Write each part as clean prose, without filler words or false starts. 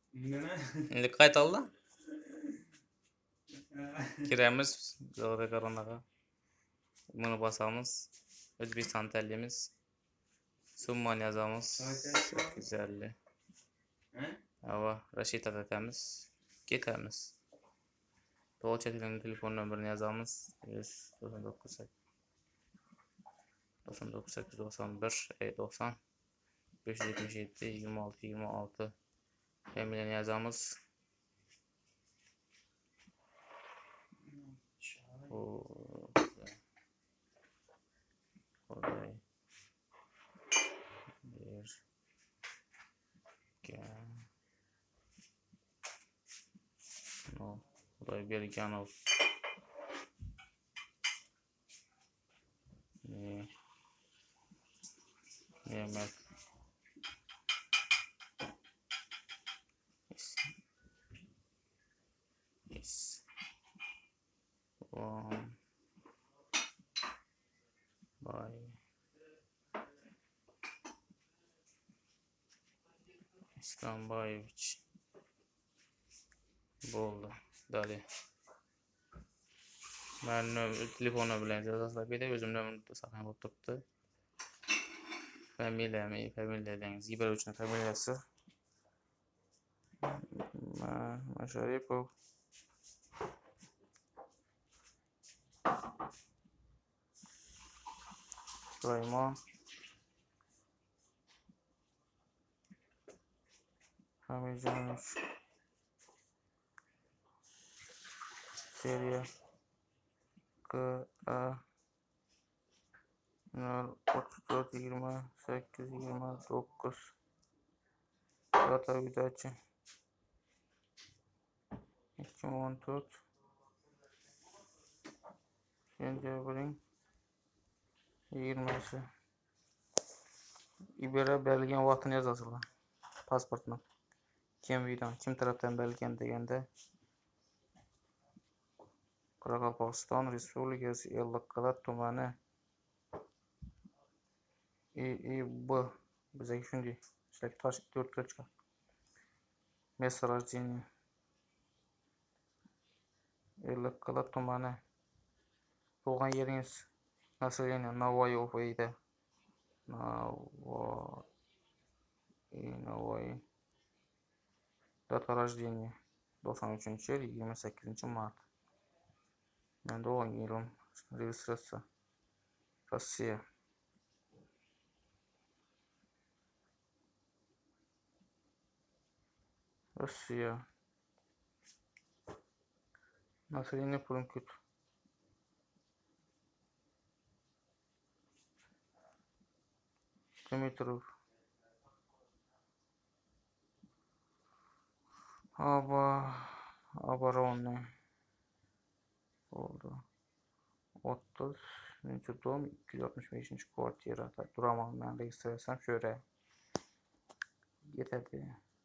Nima? Endi qaytaldi. Kiramiz koronaga. Buni bosamiz. O'zbekiston tanlaymiz. Summani yozamiz. 850. Ava Rashid atamiz. Ketamiz. To'g'ri telefon nomerini yozamiz. 99 891 90 577 26 26. Familiyani yozamiz. Xudoy Xudoy berganov. Ne'mat. Islamboyevich bo'ldi. Dali. Men telefon bilan yozasizlar berdi, o'zim nomerimni saqlab olib turibdi. Familiyangiz Ibrochning familiyasi. Masharipov. Sulaymon. Hamijonovich. Seriya KA 0342829. Data vidachi 2014 sentyabrning 20'si. İbera berilgan vaqtini yozasizlar. Pasportni. Kim tarafdan berilgan deganda Qoraqalpog'iston Respublikasi Ellikqal'a tumani IIB bizdagi shunday ishlar tosh 4 ga chiqadi. Место рождения Ellikqal'a tumani. Tug'ilgan yeringiz naселение Navoiy OFI'da. Navoiy. Data рождения 93-yil 28-mart. Men doğum yılım registratsiya Rossiya. Население пункт. Дмитров. Оборонный. Oldu. 30. Dom 265. kvartira. Duramam ben registrasyam şöyle. Yetedi.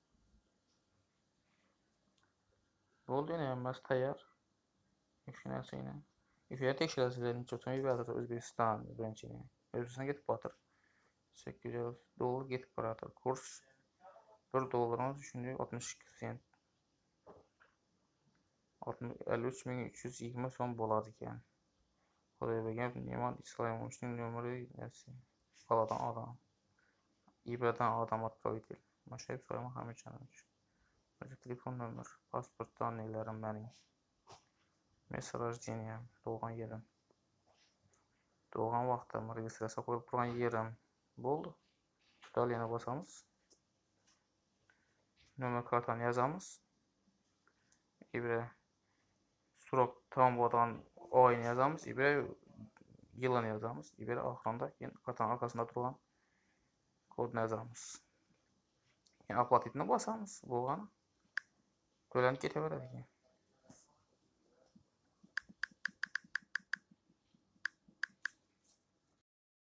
Oldu yine yanmaz tayar. İşinəsi ilə. İfəyə tekşirəsizlərin çoxunu bir Özbekistan birinçini. Özbekistana getib batır. $800 getib baratır. Kurs $1 düşündü 62 sent. 53.320 son boladı ekan. Xudoybergan Ne'mat Islamovichning nomeri nasi? Baladan adam. İbradan adam отправитель. Mashayev Sulaymon Hamijonovich. Telefon nomer, pasport daniyalarim mening. Место рождения, tug'ilgan yerim. Tug'ilgan vaqtim, registratsiya qo'yib turgan yerim. Bo'ldi. Dalini bosamiz. Nomer kartani yozamiz. İbre surok tamam bo'lgan oyni yozamiz. İbre yilini yozamiz. İbre oxirida kartanın arkasında turgan kodni yozamiz. Yani aplatitni bosamiz. Bo'lgani. To'lanib ketaveradi ekan.